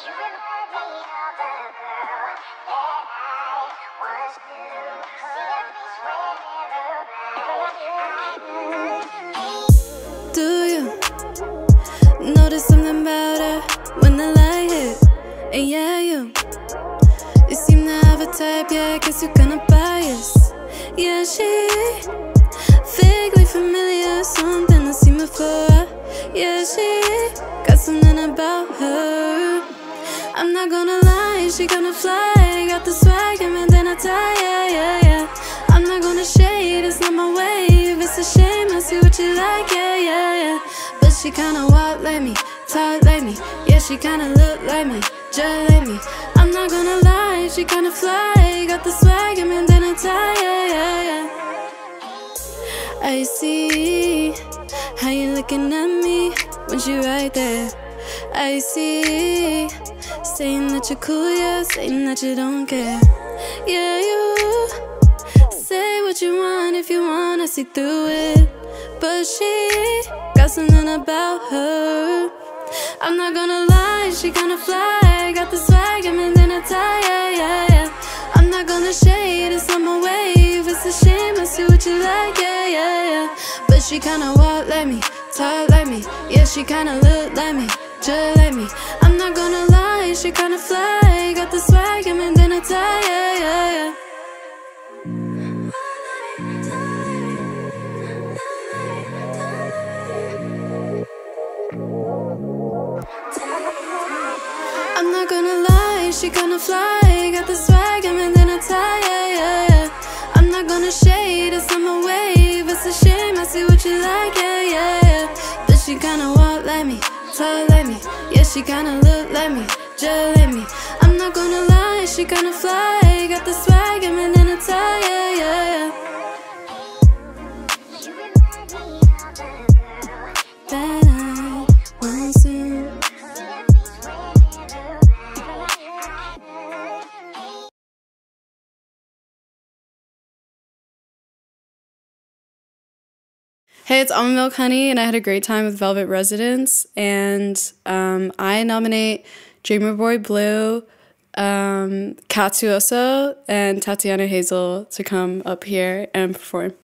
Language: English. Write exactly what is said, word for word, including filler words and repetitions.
Do you notice something about her when the light hit? And yeah, you You seem to have a type, yeah, I guess you're kinda biased. Yeah, she vaguely familiar, something I've seen before. Yeah, she got something about her. I'm not gonna lie, she gonna fly. Got the swag and then I tie, yeah, yeah, yeah. I'm not gonna shade, it's not my wave. It's a shame, I see what you like, yeah, yeah, yeah. But she kinda walk like me, talk like me. Yeah, she kinda look like me, just like me. I'm not gonna lie, she kinda fly. Got the swag and then I tie, yeah, yeah, yeah. I see how you looking at me when she right there. I see, saying that you're cool, yeah, saying that you don't care. Yeah, you say what you want if you want, I see through it. But she got something about her. I'm not gonna lie, she kinda fly. Got the swag and then I tie, yeah, yeah, yeah. I'm not gonna shade, it's on my wave. It's a shame, I see what you like, yeah, yeah, yeah. But she kinda walk like me, talk like me. Yeah, she kinda look like me, just like me. I'm not gonna lie, she kinda fly. Got the swag and then I tie, yeah, yeah, yeah. I'm not gonna lie, she kinda fly. Got the swag and then I tie, yeah, yeah, yeah. I'm not gonna shade, it's on my wave. It's a shame, I see what you like, yeah, yeah, yeah. But she kinda walk like me, talk like me. Yeah, she kinda look like me, just like me. I'm not gonna lie, she kinda fly. Got the swag and then I tie, yeah, yeah, yeah. That I want soon. Hey, it's Almond Milk Honey, and I had a great time with Velvet Residents. And um, I nominate Dreamer Boy Blue, um, Katsuoso, and Tatiana Hazel to come up here and perform.